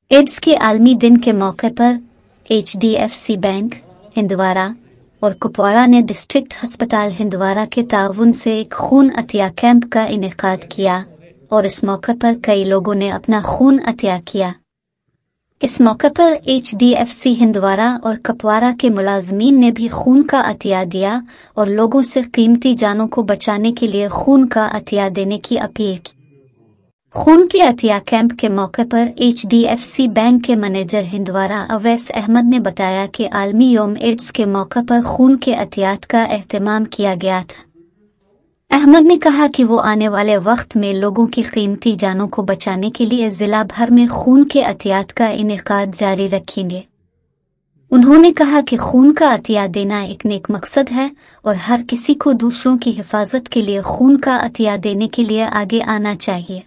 Ads के आलमी दिन के मौके पर HDFC बैंक हिंदवारा और कुपवाड़ा ने डिस्ट्रिक्ट अस्पताल हिंदवारा के ताउन से एक खून अतिया कैंप का इनेकाद किया और इस मौके पर कई लोगों ने अपना खून अतिया किया। इस मौके पर HDFC हिंदवारा और कुपवाड़ा के मुलाजमीन ने भी खून का अतिया दिया और लोगों से कीमती जानों को बचाने के लिए खून का अतिया देने की अपील की। खून के अतिया कैंप के मौके पर HDFC बैंक के मैनेजर हिंदवारा अवैस अहमद ने बताया कि आलमी योम एड्स के मौके पर खून के अतियात का एहतमाम किया गया था। अहमद ने कहा कि वो आने वाले वक्त में लोगों की कीमती जानों को बचाने के लिए जिला भर में खून के अतियात का इनेकाद जारी रखेंगे। उन्होंने कहा कि खून का अतिया देना एक नेक मकसद है और हर किसी को दूसरों की हिफाजत के लिए खून का अतिया देने के लिए आगे आना चाहिए।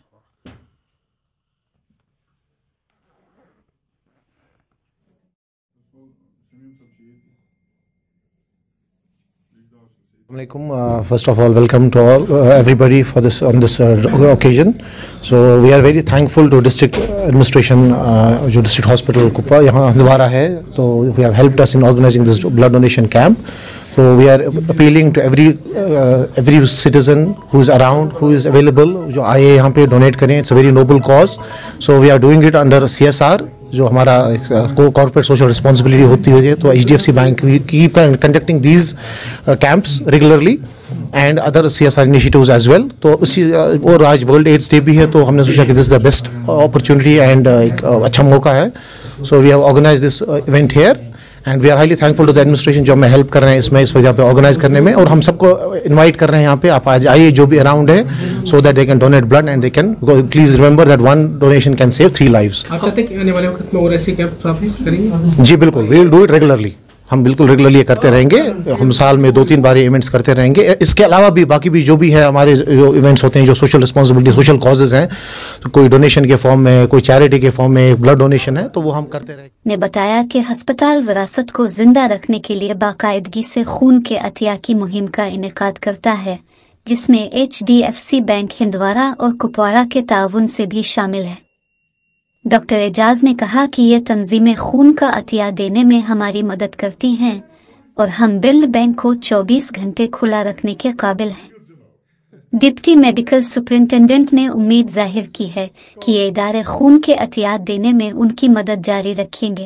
First of all, welcome to all everybody for this on this occasion. So we are very thankful to district administration, जो district hospital कुपवा यहाँ हिंदवारा है, तो we have helped us in organizing this blood donation camp. So we are appealing to every citizen who is around, who is available, जो आए यहाँ पे donate करें. It's a very noble cause. So we are doing it under CSR. जो हमारा corporate social responsibility होती है, तो HDFC bank keep conducting these camps regularly and other CSR initiatives as well. तो उसी और आज वर्ल्ड एड्स डे भी है, तो हमने सोचा कि this is the best opportunity and एक अच्छा मौका है. So we have organize this event here and we are highly thankful to the administration जो हमें हेल्प कर रहे हैं इसमें, इस वजह पे ऑर्गेनाइज करने में. और हम सबको इनवाइट कर रहे हैं यहाँ पे, आप आज आइए जो भी अराउंड है, so that they can donate blood and they can please remember that one donation can save 3 lives. आप चाहते हैं कि आने वाले वक्त में और ऐसे कैंप आप करेंगे? जी बिल्कुल, we will do it regularly. हम बिल्कुल रेगुलरली ये करते रहेंगे. हम साल में 2-3 बार इवेंट्स करते रहेंगे. इसके अलावा भी बाकी भी जो भी है हमारे जो इवेंट्स होते हैं, जो सोशल रिस्पॉन्सिबिलिटी सोशल कॉजेज हैं, तो कोई डोनेशन के फॉर्म में, कोई चैरिटी के फॉर्म में ब्लड डोनेशन है, तो वो हम करते रहेंगे. ने बताया कि अस्पताल विरासत को जिंदा रखने के लिए बाकायदगी से खून के अतिया की मुहिम का इनेकाद करता है, जिसमें HDFC बैंक हिंदवारा और कुपवाड़ा के ताउन से भी शामिल है. डॉक्टर एजाज ने कहा कि ये तंजीमें खून का अतिया देने में हमारी मदद करती हैं और हम ब्लड बैंक को 24 घंटे खुला रखने के काबिल हैं. डिप्टी मेडिकल सुपरिंटेंडेंट ने उम्मीद जाहिर की है कि ये इदारे खून के अतियात देने में उनकी मदद जारी रखेंगे.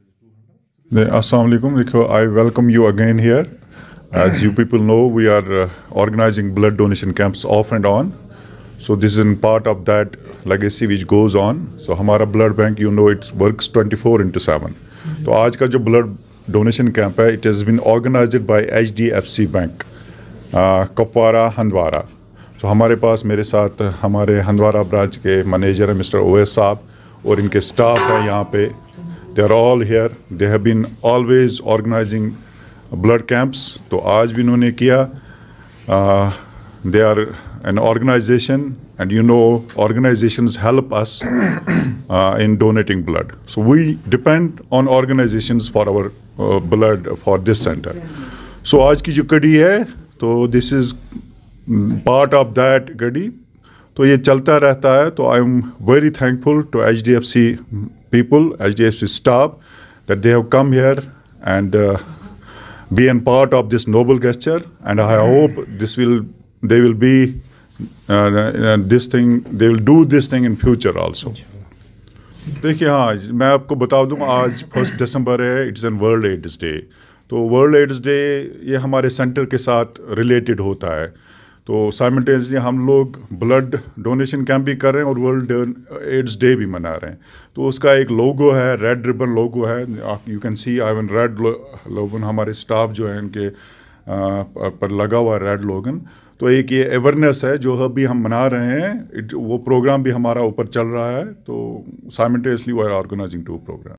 Assalamu alaikum. I welcome you again here. As you people know, we are organizing blood donation camps off and on. So this is in part of that legacy which goes on. So हमारा blood bank, you know, it works 24/7. तो आज का जो blood donation camp है, it has been organized by HDFC Bank, Kupwara Handwara. तो हमारे पास मेरे साथ हमारे हंदवारा ब्रांच के मैनेजर है मिस्टर ओवैस साहब और इनके स्टाफ है यहाँ पे. They are all here. They have been always organizing blood camps. तो आज भी इन्होंने किया. They are an organization, and you know organizations help us in donating blood. So we depend on organizations for our blood for this center. So आज की जो कड़ी है, तो this is part of that कड़ी. तो ये चलता रहता है. तो I am very thankful to HDFC people, HDFC staff, that they have come here and be a part of this noble gesture. And I hope they will be this thing, they will do this thing in future also. देखिए, हाँ, मैं आपको बता दूँ, आज 1 दिसंबर है, it's an world AIDS day. तो वर्ल्ड एड्स डे ये हमारे सेंटर के साथ रिलेटेड होता है. तो साइमल्टेनियसली हम लोग ब्लड डोनेशन कैंप भी कर रहे हैं और वर्ल्ड एड्स डे भी मना रहे हैं. तो उसका एक लोगो है, रेड रिबन लोगो है, you can see I one red logo. हमारे स्टाफ जो है इनके पर लगा हुआ रेड लोगन. तो एक ये अवेयरनेस है जो अभी हम मना रहे हैं. वो प्रोग्राम भी हमारा ऊपर चल रहा है. तो simultaneously we are organizing 2 programme.